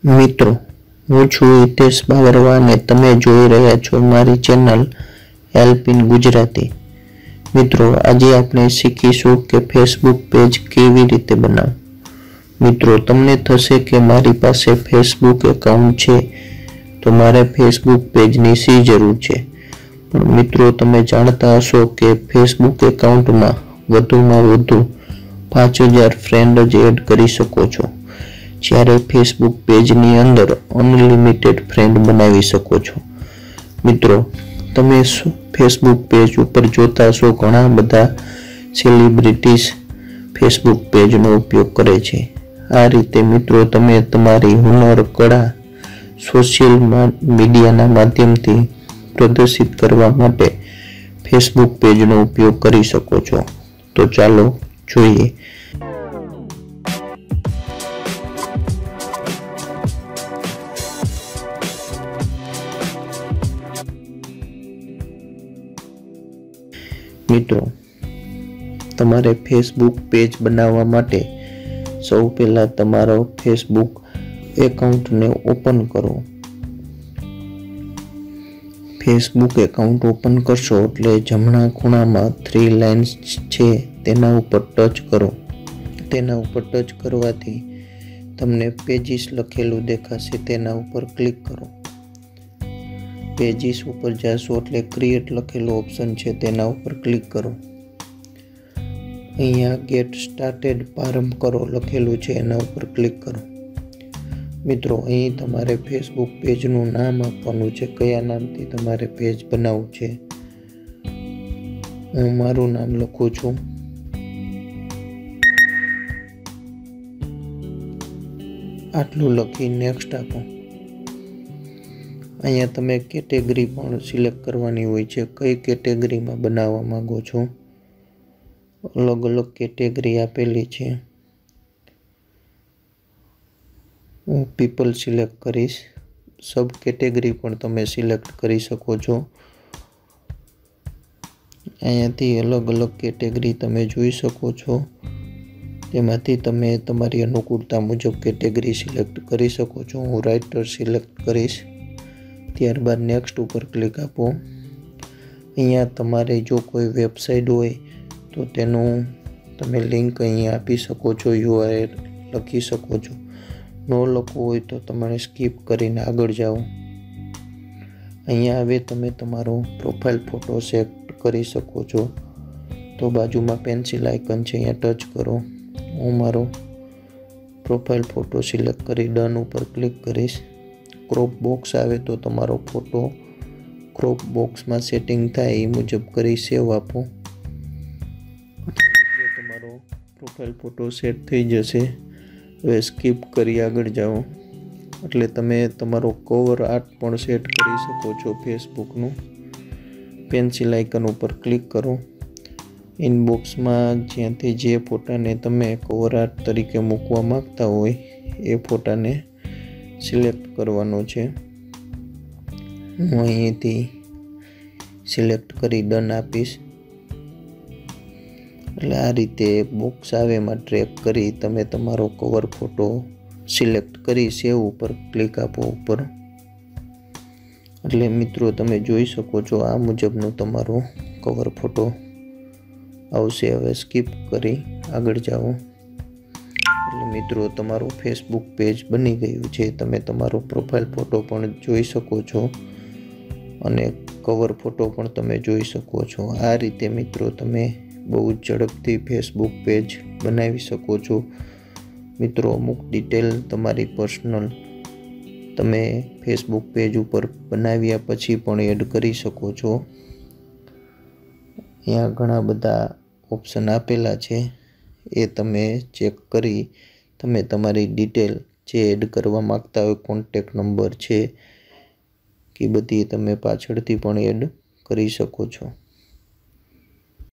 મિત્રો, હું છું હિતેશ બાવરવા અને તમે જોઈ રહ્યા છો મારી ચેનલ હેલ્પ ઇન ગુજરાતી। મિત્રો, આજે આપણે શીખીશું કે ફેસબુક પેજ કેવી રીતે બનાવવું। મિત્રો, તમને થશે કે મારી પાસે ફેસબુક એકાઉન્ટ છે તો મારે ફેસબુક પેજની શી જરૂર છે। પણ મિત્રો, તમે જાણતા હશો કે ફેસબુક એકાઉન્ટમાં વધુમાં વધુ 5000 ફ્રેન્ડ જ એડ કરી શકો છો, જ્યારે ફેસબુક પેજની અંદર અનલિમિટેડ ફ્રેન્ડ બનાવી શકો છો। મિત્રો, તમે ફેસબુક પેજ ઉપર જોતા હશો ઘણા બધા સેલિબ્રિટીઝ ફેસબુક પેજનો ઉપયોગ કરે છે। આ રીતે મિત્રો તમે તમારી હુનર, કળા સોશિયલ મીડિયાના માધ્યમથી પ્રદર્શિત કરવા માટે ફેસબુક પેજનો ઉપયોગ કરી શકો છો। તો ચાલો જોઈએ। મિત્રો, તમારે ફેસબુક પેજ બનાવવા માટે સૌ પહેલા તમારો ફેસબુક એકાઉન્ટને ઓપન કરો। ફેસબુક એકાઉન્ટ ઓપન કરશો એટલે જમણા ખૂણામાં 3 લાઇન્સ છે તેના ઉપર ટચ કરો। તેના ઉપર ટચ કરવાથી તમને પેજીસ લખેલું દેખાશે, તેના ઉપર ક્લિક કરો। પેજીસ ઉપર જાશો એટલે ક્રિએટ લખેલો ઓપ્શન છે તેના ઉપર ક્લિક કરો। અહીંયા ગેટ સ્ટાર્ટેડ પ્રારંભ કરો લખેલું છે એના ઉપર ક્લિક કરો। મિત્રો, અહીં તમારે ફેસબુક પેજનું નામ આપવાનું છે, કયા નામથી તમારે પેજ બનાવવું છે। હું મારું નામ લખું છું। આટલું લખી નેક્સ્ટ આપો। અહીંયા તમે કેટેગરી પણ સિલેક્ટ કરવાની હોય છે, કઈ કેટેગરીમાં બનાવવા માંગો છો। અલગ અલગ કેટેગરી આપેલી છે, હું પીપલ સિલેક્ટ કરીશ। સબ કેટેગરી પણ તમે સિલેક્ટ કરી શકો છો। અહીંયાથી અલગ અલગ કેટેગરી તમે જોઈ શકો છો, તેમાંથી તમે તમારી અનુકૂળતા મુજબ કેટેગરી સિલેક્ટ કરી શકો છો। હું રાઇટર સિલેક્ટ કરીશ, ત્યારબાદ નેક્સ્ટ ઉપર ક્લિક આપો। અહીંયા તમારે જો કોઈ વેબસાઇટ હોય તો તેનું તમે લિંક અહીંયા આપી શકો છો, URL લખી શકો છો। ન લખવું હોય તો તમારે સ્કીપ કરીને આગળ જાઓ। અહીંયા હવે તમે તમારો પ્રોફાઇલ ફોટો સેટ કરી શકો છો, તો બાજુમાં પેન્સિલ આઇકન છે અહીંયા ટચ કરો। હું મારો પ્રોફાઇલ ફોટો સિલેક્ટ કરી ડન ઉપર ક્લિક કરીશ। ક્રોપ બોક્સ આવે તો તમારો ફોટો ક્રોપ બોક્સમાં સેટિંગ થાય એ મુજબ કરી સેવ આપો। તમારો પ્રોફાઇલ ફોટો સેટ થઈ જશે। હવે સ્કીપ કરી આગળ જાઓ એટલે તમે તમારો કવર આર્ટ પણ સેટ કરી શકો છો ફેસબુકનું। પેન્સિલ આઇકન ઉપર ક્લિક કરો। ઇનબોક્સમાં જ્યાંથી જે ફોટાને તમે કવર આર્ટ તરીકે મૂકવા માંગતા હોય એ ફોટાને સિલેક્ટ કરવાનો છે। હું અહીંથી સિલેક્ટ કરી ડન આપીશ। એટલે આ રીતે બોક્સ આવે એમાં ડ્રેગ કરી તમે તમારો કવર ફોટો સિલેક્ટ કરી સેવ ઉપર ક્લિક આપો ઉપર। એટલે મિત્રો તમે જોઈ શકો છો આ મુજબનો તમારો કવર ફોટો આવશે। હવે સ્કીપ કરી આગળ જાઓ એટલે મિત્રો તમારું ફેસબુક પેજ બની ગયું છે। તમે તમારો પ્રોફાઇલ ફોટો પણ જોઈ શકો છો અને કવર ફોટો પણ તમે જોઈ શકો છો। આ રીતે મિત્રો તમે બહુ ઝડપથી ફેસબુક પેજ બનાવી શકો છો। મિત્રો, અમુક ડિટેલ તમારી પર્સનલ તમે ફેસબુક પેજ ઉપર બનાવ્યા પછી પણ એડ કરી શકો છો। અહીંયા ઘણા બધા ઓપ્શન આપેલા છે, એ તમે ચેક કરી તમે તમારી ડિટેલ જે એડ કરવા માંગતા હોય, કોન્ટેક્ટ નંબર છે કે બધી તમે પાછળથી પણ એડ કરી શકો છો।